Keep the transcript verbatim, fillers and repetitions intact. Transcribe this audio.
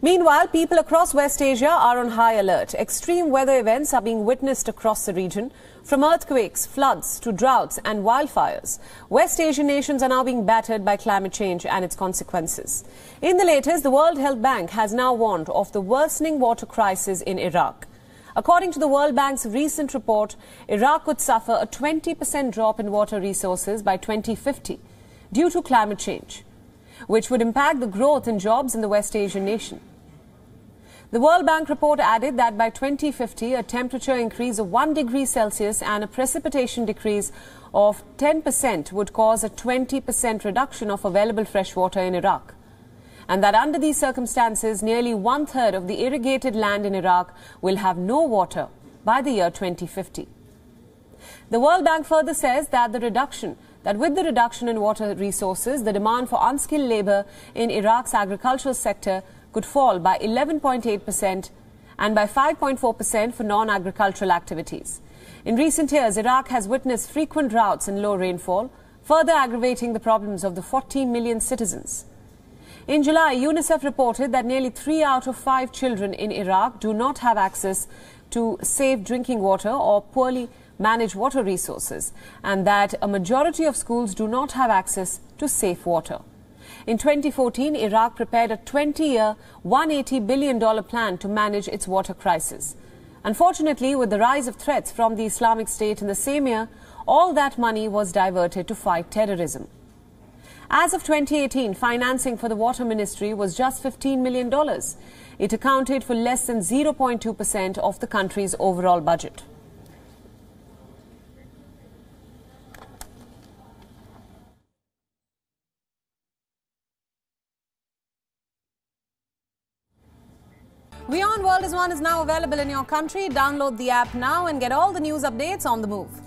Meanwhile, people across West Asia are on high alert. Extreme weather events are being witnessed across the region, from earthquakes, floods to droughts and wildfires. West Asian nations are now being battered by climate change and its consequences. In the latest, the World Health Bank has now warned of the worsening water crisis in Iraq. According to the World Bank's recent report, Iraq could suffer a twenty percent drop in water resources by twenty fifty due to climate change, which would impact the growth in jobs in the West Asian nation. The World Bank report added that by twenty fifty, a temperature increase of one degree Celsius and a precipitation decrease of ten percent would cause a twenty percent reduction of available fresh water in Iraq. And that under these circumstances, nearly one-third of the irrigated land in Iraq will have no water by the year twenty fifty. The World Bank further says that the reduction that with the reduction in water resources, the demand for unskilled labour in Iraq's agricultural sector could fall by eleven point eight percent and by five point four percent for non-agricultural activities. In recent years, Iraq has witnessed frequent droughts and low rainfall, further aggravating the problems of the forty million citizens. In July, UNICEF reported that nearly three out of five children in Iraq do not have access to safe drinking water or poorly manage water resources, and that a majority of schools do not have access to safe water. In twenty fourteen, Iraq prepared a twenty-year, one hundred eighty billion dollars plan to manage its water crisis. Unfortunately, with the rise of threats from the Islamic State in the same year, all that money was diverted to fight terrorism. As of twenty eighteen, financing for the Water Ministry was just fifteen million dollars. It accounted for less than zero point two percent of the country's overall budget. WION World is One is now available in your country. Download the app now and get all the news updates on the move.